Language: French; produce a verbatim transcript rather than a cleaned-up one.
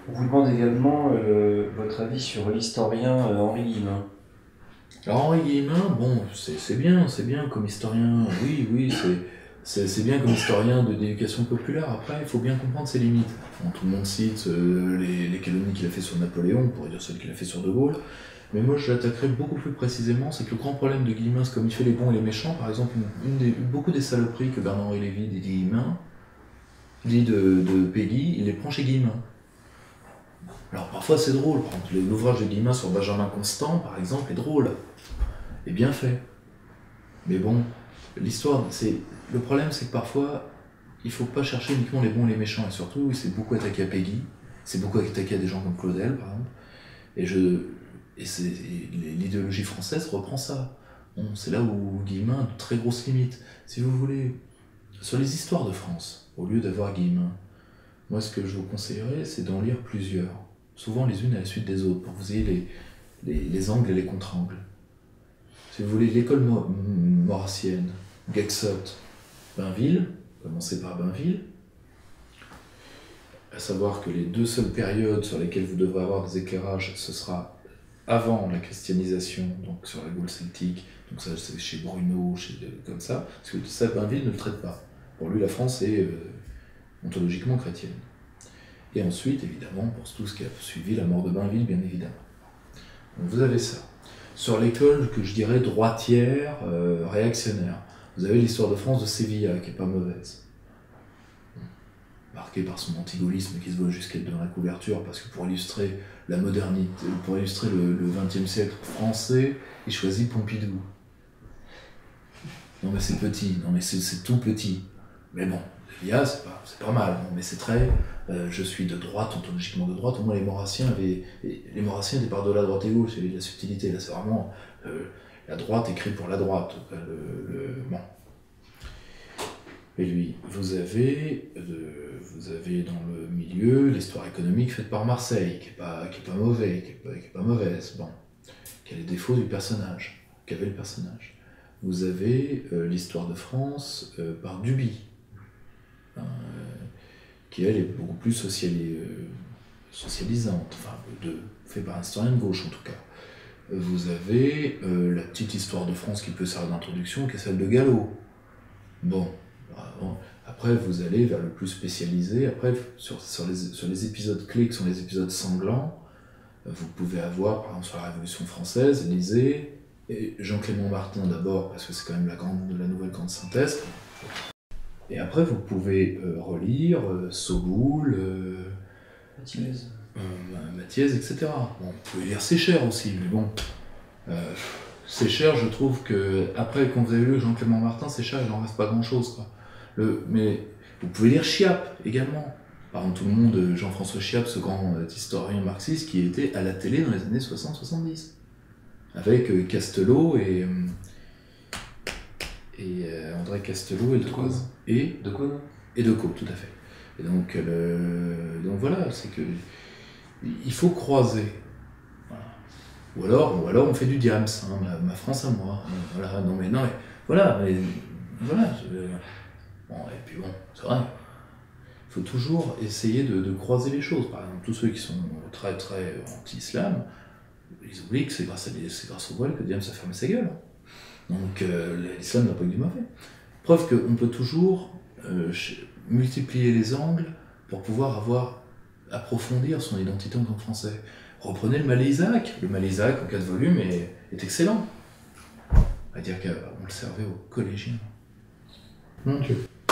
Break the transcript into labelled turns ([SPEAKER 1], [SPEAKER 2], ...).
[SPEAKER 1] On vous demande également euh, votre avis sur l'historien euh, Henri Guillemin.
[SPEAKER 2] Alors Henri Guillemin, bon, c'est c'est bien, c'est bien comme historien, oui, oui, c'est c'est c'est bien comme historien de d'éducation populaire. Après, il faut bien comprendre ses limites. Bon, tout le monde cite euh, les, les calomnies qu'il a fait sur Napoléon, on pourrait dire celles qu'il a fait sur De Gaulle, mais moi je l'attaquerai beaucoup plus précisément, c'est que le grand problème de Guillemin, c'est comme il fait les bons et les méchants, par exemple, une, une des, beaucoup des saloperies que Bernard-Henri Lévy dit de Guillemin, dit de, de Péguy, il les prend chez Guillemin. Alors parfois c'est drôle, par exemple, l'ouvrage de Guillemin sur Benjamin Constant, par exemple, est drôle, est bien fait. Mais bon, l'histoire, c'est le problème, c'est que parfois, il faut pas chercher uniquement les bons et les méchants, et surtout, il s'est beaucoup attaqué à Peggy, il s'est beaucoup attaqué à des gens comme Claudel, par exemple, et je, et c'est, et l'idéologie française reprend ça. Bon, c'est là où Guillemin a de très grosses limites. Si vous voulez, sur les histoires de France, au lieu d'avoir Guillemin, moi, ce que je vous conseillerais, c'est d'en lire plusieurs, souvent les unes à la suite des autres, pour que vous ayez les, les, les angles et les contre-angles. Si vous voulez, l'école maurassienne, Guexot, Bainville, commencez par Bainville, à savoir que les deux seules périodes sur lesquelles vous devrez avoir des éclairages, ce sera avant la christianisation, donc sur la Gaule celtique, donc ça c'est chez Bruno, chez, comme ça, parce que ça, Bainville ne le traite pas. Pour lui, la France est euh, ontologiquement chrétienne. Et ensuite, évidemment, pour tout ce qui a suivi la mort de Bainville, bien évidemment. Donc vous avez ça. Sur l'école que je dirais droitière, euh, réactionnaire, vous avez l'histoire de France de Sévilla, qui est pas mauvaise. Marquée par son antigaullisme qui se voit jusqu'à dans la couverture, parce que pour illustrer la modernité, pour illustrer le vingtième siècle français, il choisit Pompidou. Non mais c'est petit, non mais c'est tout petit. Mais bon, Sévilla, c'est pas, pas mal, bon, mais c'est très... Euh, je suis de droite, ontologiquement de droite, au moins les Maurassiens avaient... Les Maurassiens étaient par-delà droite et gauche, il y avait de la subtilité, là c'est vraiment... Euh, la droite écrit pour la droite. Le, le, bon. Et lui, vous avez, euh, vous avez dans le milieu l'histoire économique faite par Marseille, qui n'est pas, qui est pas mauvais, qui est pas, qui est pas mauvaise, bon. Qui a les défauts du personnage, qu'avait le personnage. Vous avez euh, l'histoire de France euh, par Duby, hein, euh, qui elle est beaucoup plus sociali euh, socialisante, enfin, de, fait par un historien de gauche en tout cas. Vous avez euh, la petite histoire de France qui peut servir d'introduction, qui est celle de Gallo. Bon, après vous allez vers le plus spécialisé, après sur, sur, les, sur les épisodes clés qui sont les épisodes sanglants, vous pouvez avoir, par exemple sur la Révolution française, lisez Jean-Clément Martin d'abord, parce que c'est quand même la, grande, la nouvelle grande synthèse, et après vous pouvez euh, relire euh, Soboul, euh,
[SPEAKER 1] Mathiez.
[SPEAKER 2] Euh, Mathiez, et cetera. Bon, vous pouvez lire Sécher aussi, mais bon, euh, Sécher, je trouve que, après, quand vous avez lu Jean-Clément Martin, Sécher, il n'en reste pas grand-chose, quoi. Le, mais vous pouvez lire Chiappe également. Par exemple, tout le monde, Jean-François Chiappe, ce grand euh, historien marxiste qui était à la télé dans les années soixante soixante-dix. Avec euh, Castelot et, euh, et euh, André Castelot et
[SPEAKER 1] De quoi
[SPEAKER 2] et
[SPEAKER 1] De quoi non
[SPEAKER 2] et Decaux, tout à fait. Et donc, euh, donc voilà, c'est que il faut croiser. Voilà. Ou alors, ou alors on fait du Diams, hein, ma, ma France à moi. Voilà, non mais non mais voilà, mais voilà. Je, bon, et puis bon, c'est vrai. Il faut toujours essayer de, de croiser les choses. Par exemple, tous ceux qui sont très très anti-islam, ils oublient que c'est grâce, grâce au voile que Diams a fermé sa gueule. Donc euh, l'islam n'a pas eu du mauvais. Preuve qu'on peut toujours euh, multiplier les angles pour pouvoir avoir, approfondir son identité en tant que français. Reprenez le Malais-Isaac. Le Malais-Isaac, en quatre volumes, est, est excellent. À dire qu'on le servait aux collégiens. Mon Dieu.